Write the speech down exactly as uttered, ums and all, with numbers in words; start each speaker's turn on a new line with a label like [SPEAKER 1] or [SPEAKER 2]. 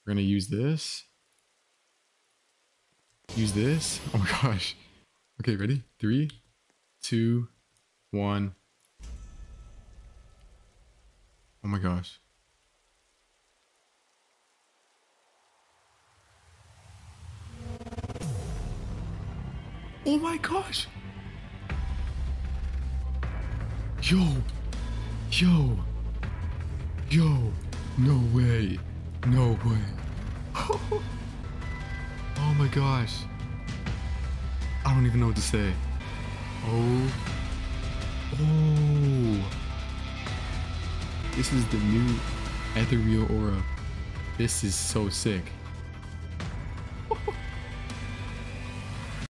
[SPEAKER 1] We're gonna use this. Use this. Oh my gosh. Okay, ready? Three, two, one. Oh my gosh. Oh my gosh. Yo. Yo. Yo. No way. No way. Oh my gosh. I don't even know what to say. Oh. Oh. This is the new Ethereal aura. This is so sick.